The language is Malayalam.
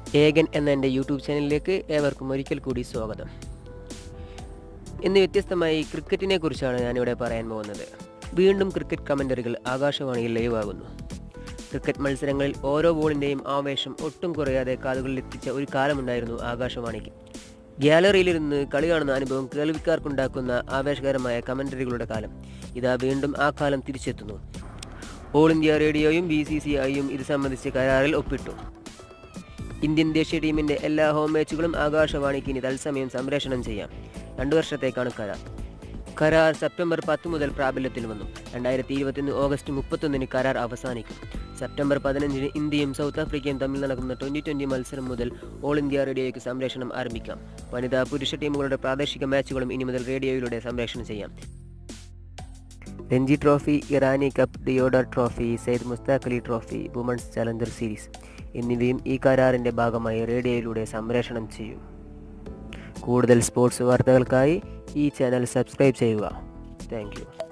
ഏകൻ എന്ന എൻ്റെ യൂട്യൂബ് ചാനലിലേക്ക് ഏവർക്കും ഒരിക്കൽ കൂടി സ്വാഗതം. ഇന്ന് വ്യത്യസ്തമായി ക്രിക്കറ്റിനെ കുറിച്ചാണ് ഞാനിവിടെ പറയാൻ പോകുന്നത്. വീണ്ടും ക്രിക്കറ്റ് കമൻ്ററികൾ ആകാശവാണിയിൽ ലൈവാകുന്നു. ക്രിക്കറ്റ് മത്സരങ്ങളിൽ ഓരോ ബോളിൻ്റെയും ആവേശം ഒട്ടും കുറയാതെ കാതുകളിൽ എത്തിച്ച ഒരു കാലമുണ്ടായിരുന്നു ആകാശവാണിക്ക്. ഗ്യാലറിയിലിരുന്ന് കളി കാണുന്ന അനുഭവം കേൾവിക്കാർക്കുണ്ടാക്കുന്ന ആവേശകരമായ കമൻ്ററികളുടെ കാലം. ഇതാ വീണ്ടും ആ കാലം തിരിച്ചെത്തുന്നു. ഓൾ ഇന്ത്യ റേഡിയോയും BCCIയും ഇത് സംബന്ധിച്ച് കരാറിൽ ഒപ്പിട്ടു. ഇന്ത്യൻ ദേശീയ ടീമിൻ്റെ എല്ലാ ഹോം മാച്ചുകളും ആകാശവാണിക്ക് ഇനി തത്സമയം സംപ്രേഷണം ചെയ്യാം. 2 വർഷത്തേക്കാണ് കരാർ സെപ്റ്റംബർ 10 മുതൽ പ്രാബല്യത്തിൽ വന്നു. 2021 ഓഗസ്റ്റ് 31 കരാർ അവസാനിക്കും. സെപ്റ്റംബർ 15 ഇന്ത്യയും സൗത്ത് ആഫ്രിക്കയും തമ്മിൽ നടക്കുന്ന 2020 മത്സരം മുതൽ ഓൾ ഇന്ത്യ റേഡിയോയ്ക്ക് സംപ്രേഷണം ആരംഭിക്കാം. വനിതാ പുരുഷ ടീമുകളുടെ പ്രാദേശിക മാച്ചുകളും ഇനി മുതൽ റേഡിയോയിലൂടെ സംപ്രേഷണം ചെയ്യാം. Ranji trophy, Irani cup, Deodhar trophy, Syed Mushtaq Ali trophy, women's challenger series എന്നിവയും ഈ കരാറിൻ്റെ ഭാഗമായി റേഡിയോയിലൂടെ സംപ്രേഷണം ചെയ്യും. കൂടുതൽ സ്പോർട്സ് വാർത്തകൾക്കായി ഈ ചാനൽ സബ്സ്ക്രൈബ് ചെയ്യുക. Thank U.